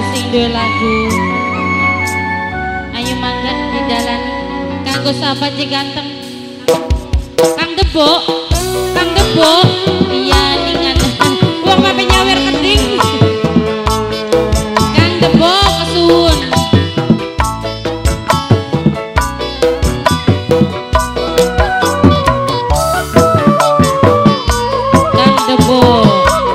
sing duwe lagu. Ayo mangga di dalan kanggo sahabat sing ganteng. Kang Debok, Kang Debok. Iya ningan. Wong apa nyawer keting. Kang Debok kesuwun. Kang Debok.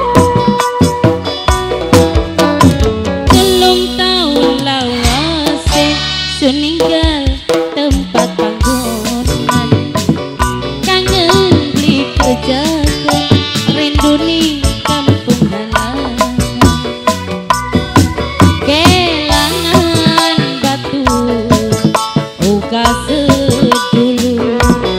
Seninggal tempat panggonan kangen beli kejagan rindu ning kampung halaman kelangan batu uga sedulu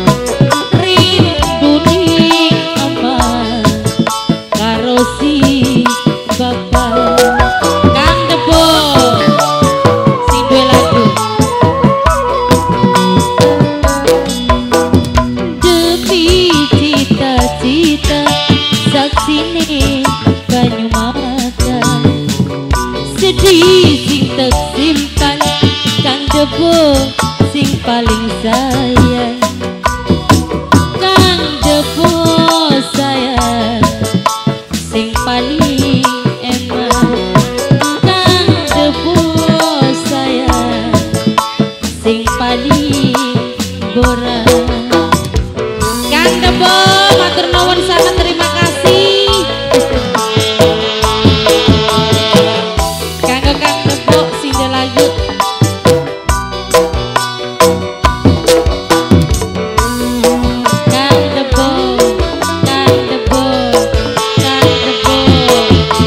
rindu ning omah karo si bapak. Kang Debok sing duwe lagu. Cita saksine banyu mata sedih sing tersimpan Kang Debok sing paling sayang. Kang Debok sayang sing paling enak. Kang Debok sayang sing paling borak. Kang Debok matur nuwun sangat, terima kasih. Kanggo Kang Debok sing duwe lagu. Kang Debok, Kang Debok, Kang Debok.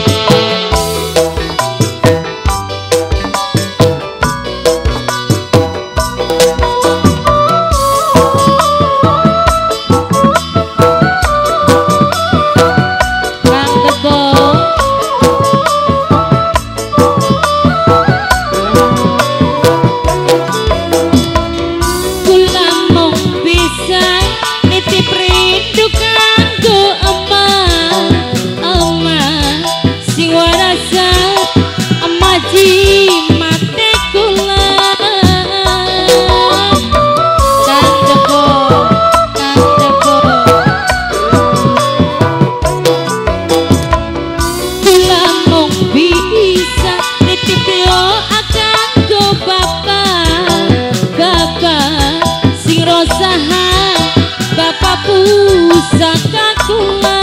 Bapak pusaka kula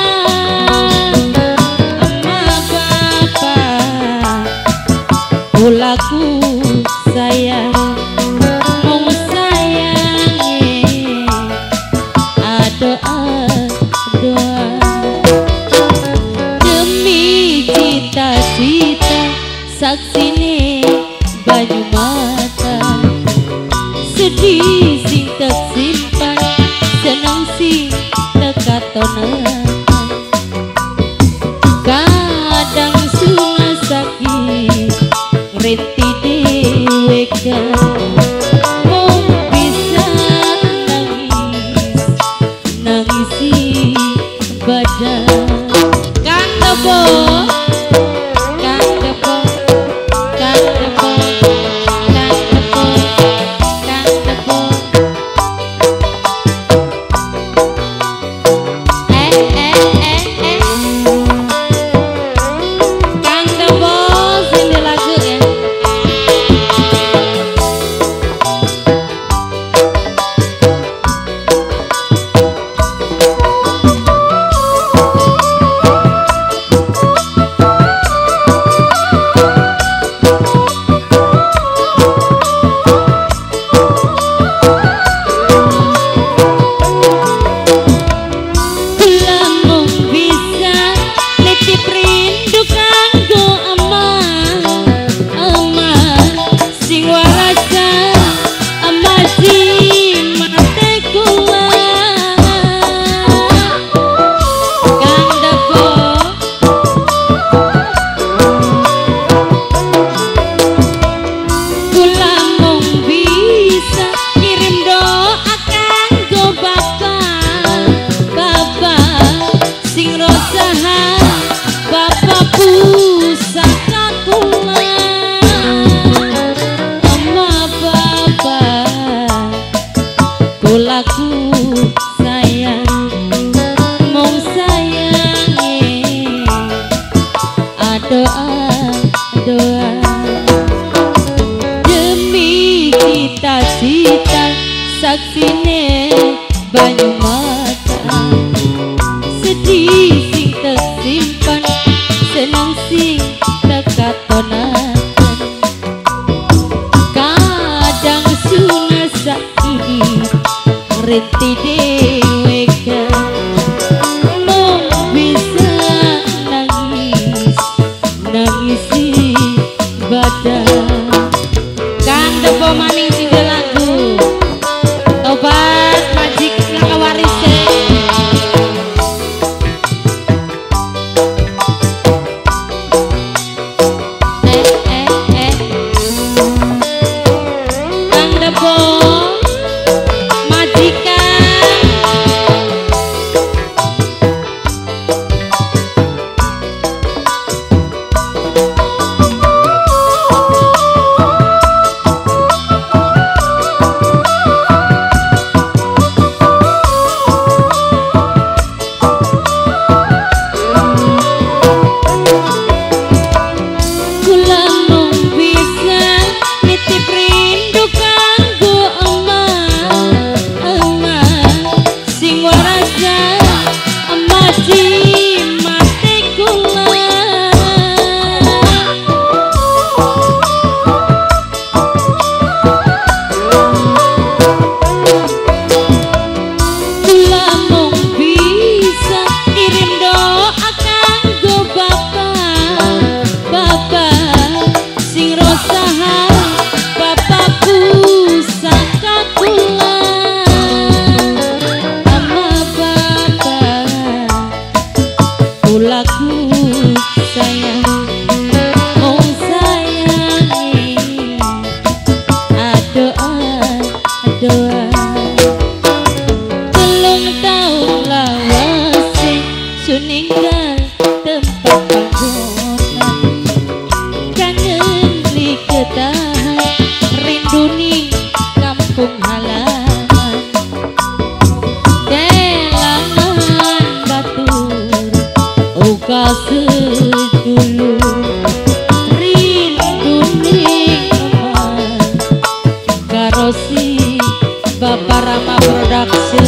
emak bapak kulaku sayang mung sayange adoa demi cita-cita saksine banyu mata sedih sing tersimpan seneng sing tekatonan kadang sunah sakit reti dewe mung bisa nangisi badan. Kang Debok, Kang Debok, Kang Debok, Kang Debok, Kang Debok. digital saksine banyu mata sedih sing tersimpan senang sing tekatonan kadang sunasa ini reti dewe mau bisa nangis nangisi badan kan depo maning single lagu obat majik langka waris Kang Depo ninggal tempat panggonan kangen li ketahan rindu ning kampung halaman kelangan batur uga sedulu rindu ning eman karo si Bapak Rama Production